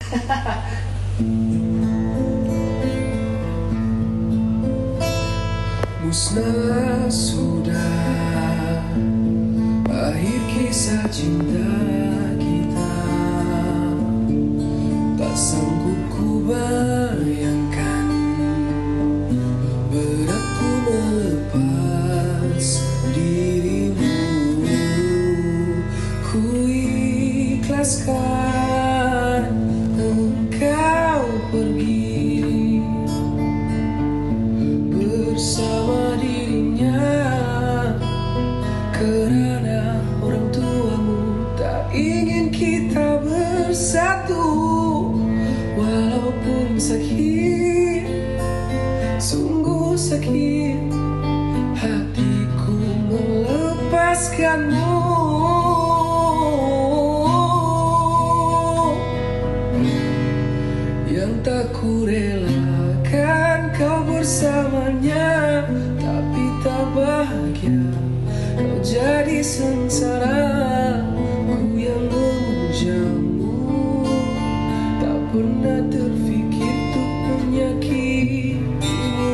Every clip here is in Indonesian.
Musnah sudah akhir kisah cinta kita. Tak sanggup ku bayangkan beratku melepas dirimu. Ku ikhlaskan engkau pergi bersama dirinya, kerana orang tuamu tak ingin kita bersatu. Walaupun sakit, sungguh sakit, hatiku melepaskanmu. Yang tak ku relakan kau bersamanya, tapi tak bahagia, kau jadi sengsara. Ku yang memujamu, tak pernah terfikir untuk menyakitimu.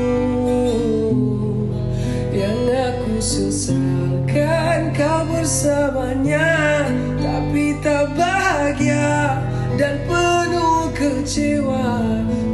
Yang aku sesalkan kau bersamanya, tapi tak bahagia dan penuh kecewa.